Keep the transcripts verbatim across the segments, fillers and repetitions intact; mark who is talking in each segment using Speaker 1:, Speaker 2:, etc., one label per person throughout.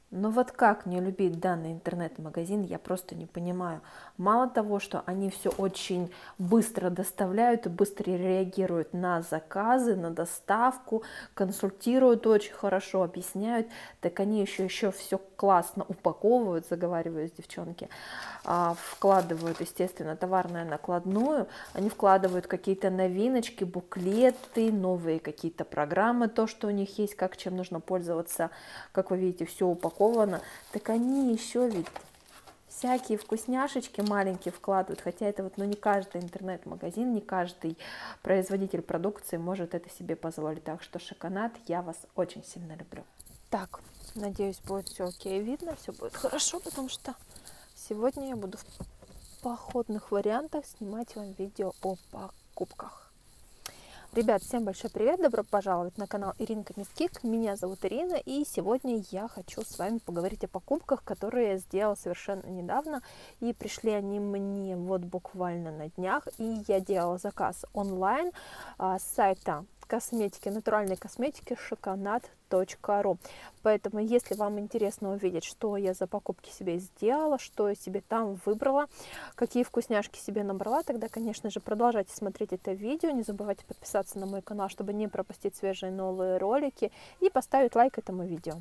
Speaker 1: Но вот как не любить данный интернет-магазин, я просто не понимаю. Мало того, что они все очень быстро доставляют и быстро реагируют на заказы, на доставку, консультируют очень хорошо, объясняют, так они еще, еще все классно упаковывают, заговариваются девчонки, а, вкладывают, естественно, товарную накладную, они вкладывают какие-то новиночки, буклеты, новые какие-то программы, то, что у них есть, как чем нужно пользоваться, как вы видите, все упаковано, так они еще ведь всякие вкусняшечки маленькие вкладывают, хотя это вот, ну, не каждый интернет-магазин, не каждый производитель продукции может это себе позволить, так что Шоконат, я вас очень сильно люблю. Так, надеюсь, будет все окей, видно, все будет хорошо, потому что сегодня я буду в походных вариантах снимать вам видео о покупках. Ребят, всем большой привет, добро пожаловать на канал Иринка Мискик, меня зовут Ирина, и сегодня я хочу с вами поговорить о покупках, которые я сделала совершенно недавно, и пришли они мне вот буквально на днях, и я делала заказ онлайн а, с сайта косметики, натуральной косметики шоконат точка ру. Поэтому, если вам интересно увидеть, что я за покупки себе сделала, что я себе там выбрала, какие вкусняшки себе набрала, тогда, конечно же, продолжайте смотреть это видео. Не забывайте подписаться на мой канал, чтобы не пропустить свежие новые ролики, и поставить лайк этому видео.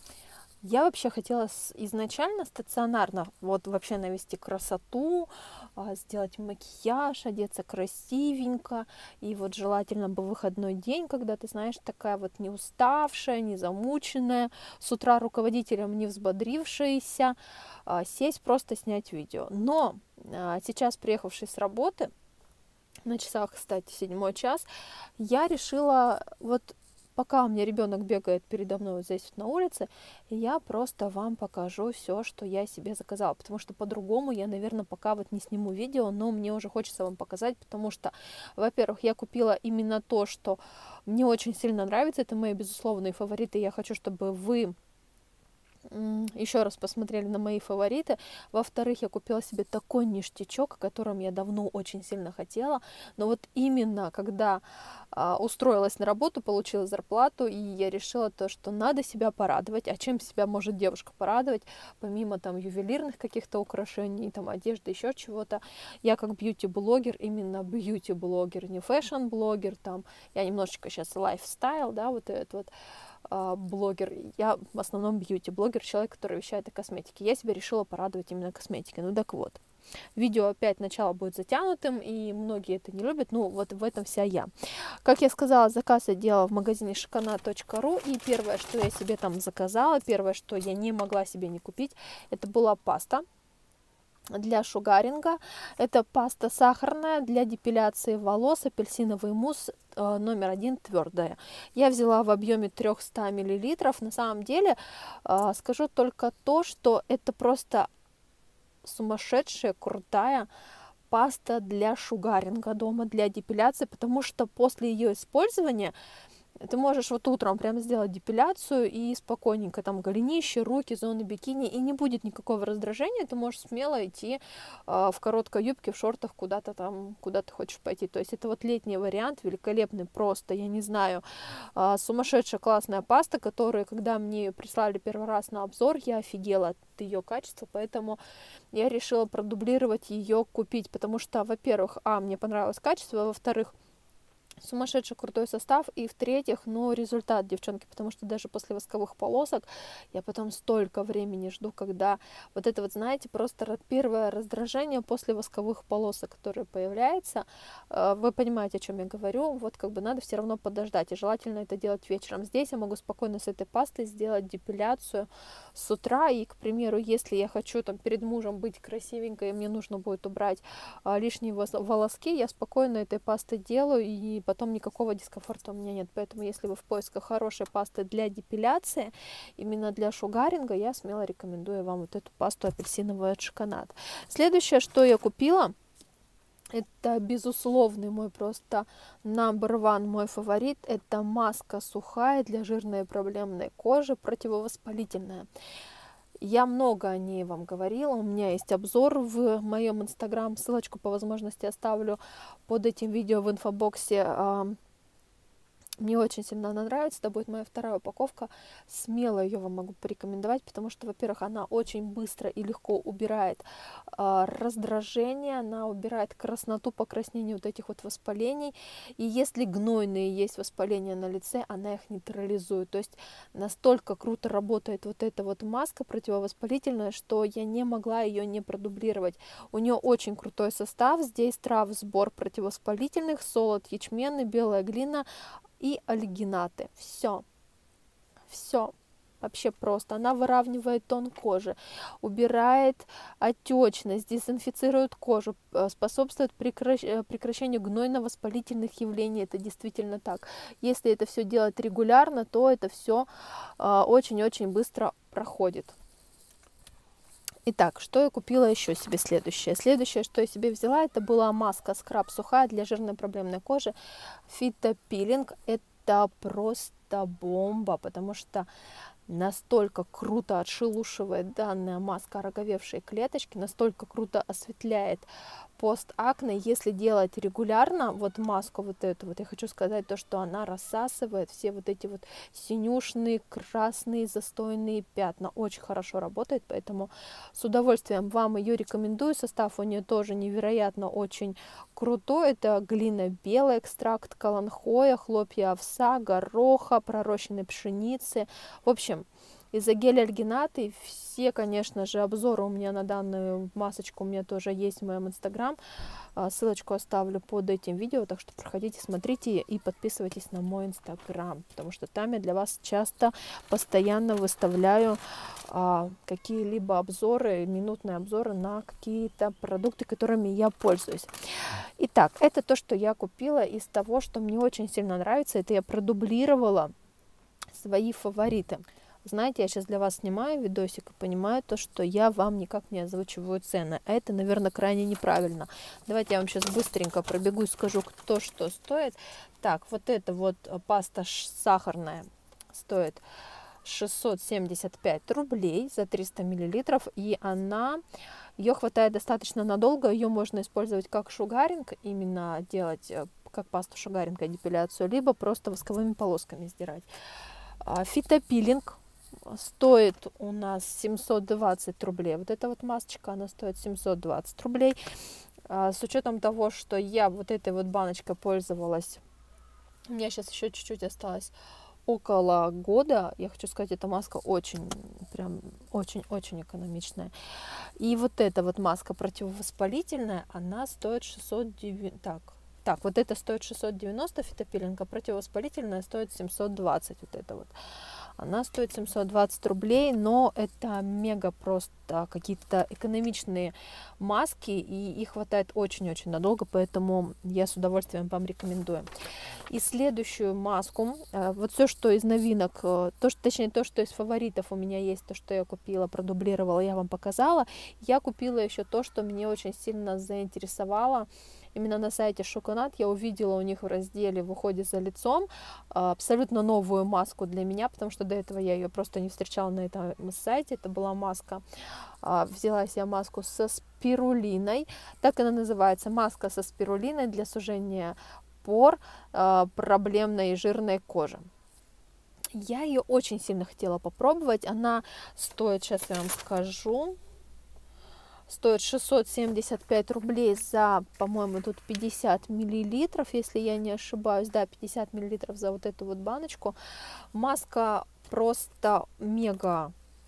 Speaker 1: Я вообще хотела изначально стационарно вот вообще навести красоту, сделать макияж, одеться красивенько. И вот желательно бы выходной день, когда ты, знаешь, такая вот не уставшая, не замученная, с утра руководителем не взбодрившаяся, сесть просто снять видео. Но сейчас, приехавший с работы, на часах, кстати, седьмой час, я решила вот пока у меня ребенок бегает передо мной вот здесь вот на улице, я просто вам покажу все, что я себе заказала, потому что по-другому я, наверное, пока вот не сниму видео, но мне уже хочется вам показать, потому что, во-первых, я купила именно то, что мне очень сильно нравится, это мои безусловные фавориты, я хочу, чтобы вы еще раз посмотрели на мои фавориты. Во-вторых, я купила себе такой ништячок, о котором я давно очень сильно хотела. Но вот именно когда а, устроилась на работу, получила зарплату, и я решила то, что надо себя порадовать. А чем себя может девушка порадовать, помимо там ювелирных каких-то украшений, там одежды, еще чего-то. Я как бьюти-блогер, именно бьюти-блогер, не фэшн-блогер, там я немножечко сейчас лайфстайл, да, вот этот вот блогер, я в основном бьюти-блогер, человек, который вещает о косметике. Я себя решила порадовать именно косметикой. Ну так вот, видео опять начало будет затянутым, и многие это не любят, ну вот в этом вся я. Как я сказала, заказ я делала в магазине шоконат точка ру, и первое, что я себе там заказала, первое, что я не могла себе не купить, это была паста для шугаринга. Это паста сахарная для депиляции волос, апельсиновый мусс э, номер один твердая. Я взяла в объеме триста миллилитров. На самом деле э, скажу только то, что это просто сумасшедшая, крутая паста для шугаринга дома, для депиляции, потому что после ее использования ты можешь вот утром прям сделать депиляцию и спокойненько там голенище, руки, зоны бикини, и не будет никакого раздражения, ты можешь смело идти э, в короткой юбке, в шортах куда-то там, куда ты хочешь пойти. То есть это вот летний вариант, великолепный просто, я не знаю, э, сумасшедшая классная паста, которую, когда мне ее прислали первый раз на обзор, я офигела от ее качества, поэтому я решила продублировать ее, купить, потому что, во-первых, а, мне понравилось качество, а во-вторых, сумасшедший крутой состав, и в-третьих, ну, результат, девчонки, потому что даже после восковых полосок я потом столько времени жду, когда вот это вот, знаете, просто первое раздражение после восковых полосок, которое появляется, вы понимаете, о чем я говорю, вот как бы надо все равно подождать, и желательно это делать вечером. Здесь я могу спокойно с этой пастой сделать депиляцию с утра, и, к примеру, если я хочу там перед мужем быть красивенькой, и мне нужно будет убрать а, лишние волоски, я спокойно этой пастой делаю, и потом никакого дискомфорта у меня нет. Поэтому, если вы в поисках хорошей пасты для депиляции, именно для шугаринга, я смело рекомендую вам вот эту пасту апельсиновую от Шоконат. Следующее, что я купила, это безусловный мой просто number one, мой фаворит. Это маска сухая для жирной и проблемной кожи, противовоспалительная. Я много о ней вам говорила, у меня есть обзор в моем инстаграм, ссылочку по возможности оставлю под этим видео в инфобоксе. Мне очень сильно она нравится, это будет моя вторая упаковка. Смело ее вам могу порекомендовать, потому что, во-первых, она очень быстро и легко убирает э, раздражение, она убирает красноту, покраснение вот этих вот воспалений. И если гнойные есть воспаления на лице, она их нейтрализует. То есть настолько круто работает вот эта вот маска противовоспалительная, что я не могла ее не продублировать. У нее очень крутой состав. Здесь трав, сбор противовоспалительных, солод ячменный, белая глина и альгинаты. Все, все. Вообще просто. Она выравнивает тон кожи, убирает отечность, дезинфицирует кожу, способствует прекращению гнойно-воспалительных явлений. Это действительно так. Если это все делать регулярно, то это все очень-очень быстро проходит. Итак, что я купила еще себе следующее? Следующее, что я себе взяла, это была маска скраб сухая для жирной проблемной кожи фитопилинг. Это просто бомба, потому что настолько круто отшелушивает данная маска ороговевшие клеточки, настолько круто осветляет постакне. Если делать регулярно вот маску вот эту, вот я хочу сказать то, что она рассасывает все вот эти вот синюшные, красные, застойные пятна. Очень хорошо работает, поэтому с удовольствием вам ее рекомендую. Состав у нее тоже невероятно очень крутой. Это глина белая, экстракт каланхоя, хлопья овса, гороха, пророщенной пшеницы. В общем, изогель альгинаты, все, конечно же, обзоры у меня на данную масочку у меня тоже есть в моем инстаграм. Ссылочку оставлю под этим видео, так что проходите, смотрите и подписывайтесь на мой инстаграм, потому что там я для вас часто, постоянно выставляю а, какие-либо обзоры, минутные обзоры на какие-то продукты, которыми я пользуюсь. Итак, это то, что я купила из того, что мне очень сильно нравится. Это я продублировала свои фавориты. Знаете, я сейчас для вас снимаю видосик и понимаю то, что я вам никак не озвучиваю цены. А это, наверное, крайне неправильно. Давайте я вам сейчас быстренько пробегу и скажу, кто что стоит. Так, вот эта вот паста сахарная стоит шестьсот семьдесят пять рублей за триста миллилитров. И она, ее хватает достаточно надолго. Ее можно использовать как шугаринг, именно делать как пасту шугаринга, депиляцию, либо просто восковыми полосками сдирать. Фитопилинг стоит у нас семьсот двадцать рублей. Вот эта вот масочка, она стоит семьсот двадцать рублей. С учетом того, что я вот этой вот баночкой пользовалась, у меня сейчас еще чуть-чуть осталось около года. Я хочу сказать, эта маска очень, прям очень-очень экономичная. И вот эта вот маска противовоспалительная, она стоит шестьсот девяносто. Так, так, вот это стоит шестьсот девяносто фитопилинга, противовоспалительная стоит семьсот двадцать. Вот это вот. Она стоит семьсот двадцать рублей, но это мега просто какие-то экономичные маски, и их хватает очень-очень надолго, поэтому я с удовольствием вам рекомендую. И следующую маску, вот все, что из новинок, то, что, точнее то, что из фаворитов у меня есть, то, что я купила, продублировала, я вам показала. Я купила еще то, что меня очень сильно заинтересовало. Именно на сайте Шоконат я увидела у них в разделе в уходе за лицом абсолютно новую маску для меня, потому что до этого я ее просто не встречала на этом сайте. Это была маска, взяла я маску со спирулиной, так она называется, маска со спирулиной для сужения пор проблемной и жирной кожи. Я ее очень сильно хотела попробовать. Она стоит, сейчас я вам скажу, стоит шестьсот семьдесят пять рублей за, по-моему, тут пятьдесят миллилитров, если я не ошибаюсь. Да, пятьдесят миллилитров за вот эту вот баночку. Маска просто мега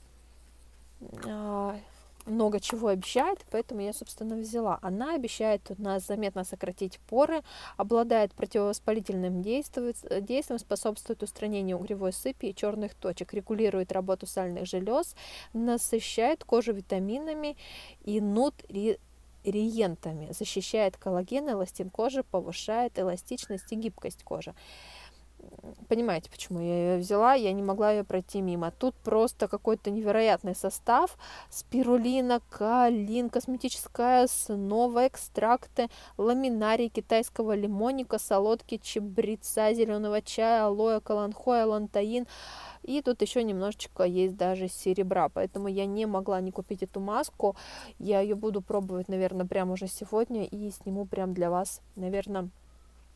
Speaker 1: э, много чего обещает, поэтому я, собственно, взяла. Она обещает у нас заметно сократить поры, обладает противовоспалительным действием, действием, способствует устранению угревой сыпи и черных точек, регулирует работу сальных желез, насыщает кожу витаминами и нутриентами, защищает коллаген, эластин кожи, повышает эластичность и гибкость кожи. Понимаете, почему я ее взяла? Я не могла ее пройти мимо. Тут просто какой-то невероятный состав. Спирулина, каолин, косметическая основа, экстракты, ламинарий китайского лимонника, солодки, чабреца, зеленого чая, алоэ, каланхоя, лантаин. И тут еще немножечко есть даже серебра. Поэтому я не могла не купить эту маску. Я ее буду пробовать, наверное, прямо уже сегодня. И сниму прям для вас, наверное,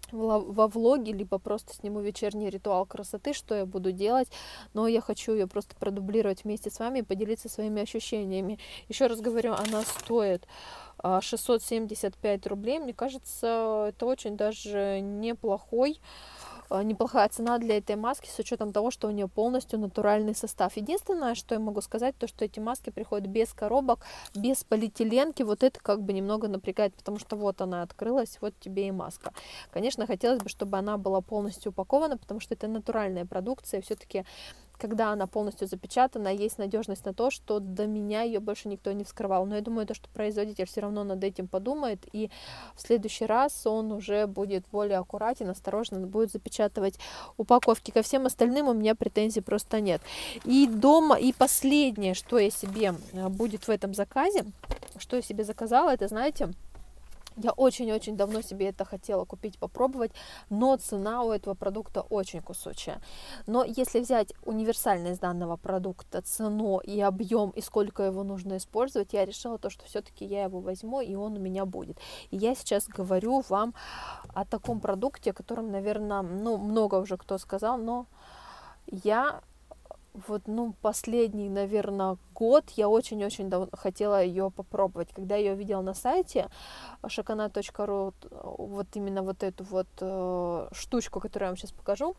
Speaker 1: во влоге, либо просто сниму вечерний ритуал красоты, что я буду делать, но я хочу ее просто продублировать вместе с вами и поделиться своими ощущениями. Еще раз говорю, она стоит шестьсот семьдесят пять рублей, мне кажется, это очень даже неплохой неплохая цена для этой маски, с учетом того, что у нее полностью натуральный состав. Единственное, что я могу сказать, то, что эти маски приходят без коробок, без полиэтиленки. Вот это как бы немного напрягает, потому что вот она открылась, вот тебе и маска. Конечно, хотелось бы, чтобы она была полностью упакована, потому что это натуральная продукция. Все-таки, когда она полностью запечатана, есть надежность на то, что до меня ее больше никто не вскрывал. Но я думаю, то, что производитель все равно над этим подумает, и в следующий раз он уже будет более аккуратен, осторожно будет запечатывать упаковки. Ко всем остальным у меня претензий просто нет. И дома, и последнее, что я себе будет в этом заказе, что я себе заказала, это, знаете, я очень-очень давно себе это хотела купить, попробовать, но цена у этого продукта очень кусочая. Но если взять универсальность данного продукта, цену и объем, и сколько его нужно использовать, я решила то, что все-таки я его возьму, и он у меня будет. И я сейчас говорю вам о таком продукте, о котором, наверное, ну, много уже кто сказал, но я... Вот, ну, последний, наверное, год я очень-очень хотела ее попробовать. Когда я ее видела на сайте шоконад точка ру, вот именно вот эту вот э, штучку, которую я вам сейчас покажу,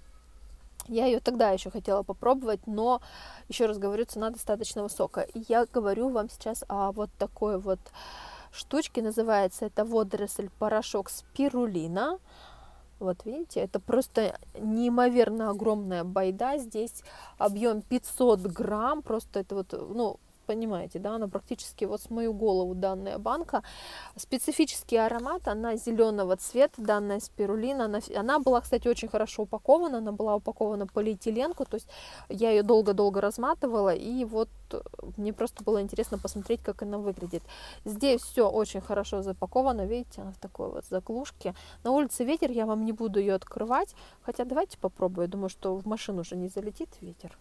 Speaker 1: я ее тогда еще хотела попробовать, но, еще раз говорю, цена достаточно высокая. И я говорю вам сейчас о вот такой вот штучке, называется это водоросль порошок спирулина. Вот видите, это просто неимоверно огромная байда. Здесь объем пятьсот грамм. Просто это вот, ну, понимаете, да, она практически вот с мою голову данная банка. Специфический аромат, она зеленого цвета, данная спирулина. Она, она была, кстати, очень хорошо упакована. Она была упакована в полиэтиленку. То есть я ее долго-долго разматывала. И вот мне просто было интересно посмотреть, как она выглядит. Здесь все очень хорошо запаковано. Видите, она в такой вот заглушке. На улице ветер, я вам не буду ее открывать. Хотя давайте попробую. Я думаю, что в машину уже не залетит ветер.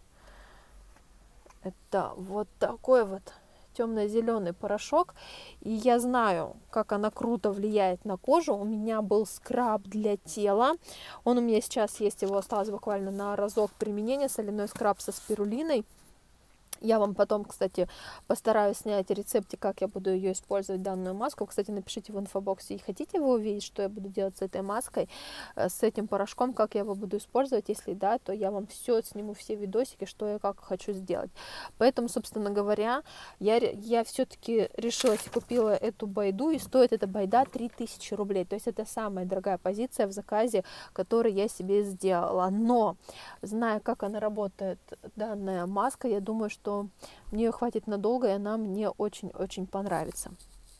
Speaker 1: Это вот такой вот темно-зеленый порошок. И я знаю, как она круто влияет на кожу. У меня был скраб для тела. Он у меня сейчас есть, его осталось буквально на разок применения. Соляной скраб со спирулиной. Я вам потом, кстати, постараюсь снять рецепте, как я буду ее использовать, данную маску. Кстати, напишите в инфобоксе, хотите вы увидеть, что я буду делать с этой маской, с этим порошком, как я его буду использовать. Если да, то я вам все сниму, все видосики, что я как хочу сделать. Поэтому, собственно говоря, я, я все-таки решилась и купила эту байду, и стоит эта байда три тысячи рублей. То есть это самая дорогая позиция в заказе, который я себе сделала. Но, зная, как она работает, данная маска, я думаю, что мне ее хватит надолго, и она мне очень-очень понравится.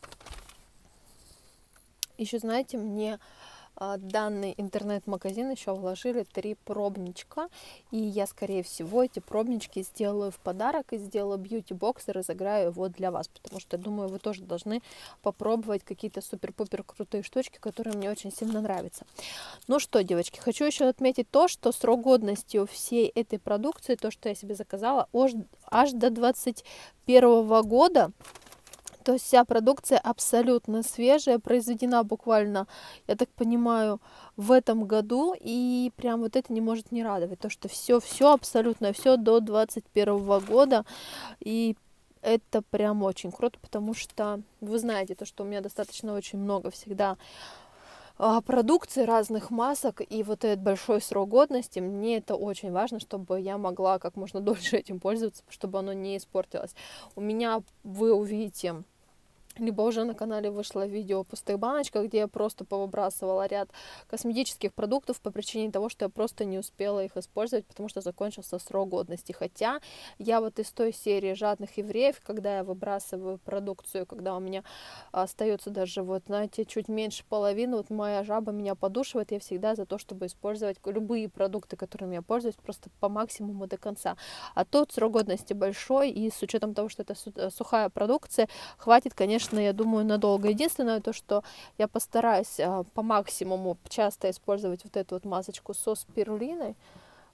Speaker 1: Еще, знаете, мне а, данный интернет-магазин еще вложили три пробничка, и я, скорее всего, эти пробнички сделаю в подарок и сделаю бьюти-бокс и разыграю его для вас, потому что, думаю, вы тоже должны попробовать какие-то супер-пупер крутые штучки, которые мне очень сильно нравятся. Ну что, девочки, хочу еще отметить то, что срок годности у всей этой продукции, то, что я себе заказала, аж до двадцать первого года. То есть вся продукция абсолютно свежая, произведена буквально, я так понимаю, в этом году. И прям вот это не может не радовать. То, что все-все, абсолютно все до двадцать первого года. И это прям очень круто, потому что вы знаете, то, что у меня достаточно очень много всегда продукции, разных масок, и вот этот большой срок годности, мне это очень важно, чтобы я могла как можно дольше этим пользоваться, чтобы оно не испортилось. У меня, вы увидите, либо уже на канале вышло видео о пустых баночках, где я просто повыбрасывала ряд косметических продуктов по причине того, что я просто не успела их использовать, потому что закончился срок годности. Хотя я вот из той серии жадных евреев, когда я выбрасываю продукцию, когда у меня остается даже, вот, знаете, чуть меньше половины, вот моя жаба меня подушивает, я всегда за то, чтобы использовать любые продукты, которыми я пользуюсь, просто по максимуму до конца. А тут срок годности большой, и с учетом того, что это сухая продукция, хватит, конечно, я думаю, надолго. Единственное, то, что я постараюсь а, по максимуму часто использовать вот эту вот масочку со спирулиной.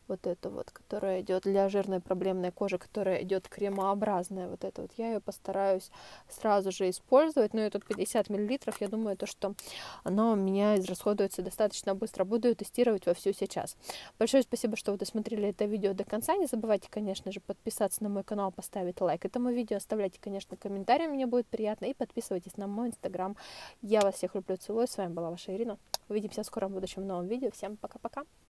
Speaker 1: вот эту вот, которая идет для жирной проблемной кожи, которая идет кремообразная, вот эта вот, я ее постараюсь сразу же использовать, но это пятьдесят миллилитров, я думаю, то, что она у меня израсходуется достаточно быстро, буду ее тестировать вовсю сейчас. Большое спасибо, что вы досмотрели это видео до конца, не забывайте, конечно же, подписаться на мой канал, поставить лайк этому видео, оставляйте, конечно, комментарии, мне будет приятно, и подписывайтесь на мой инстаграм. Я вас всех люблю, целую, с вами была ваша Ирина, увидимся в скором будущем новом видео, всем пока-пока.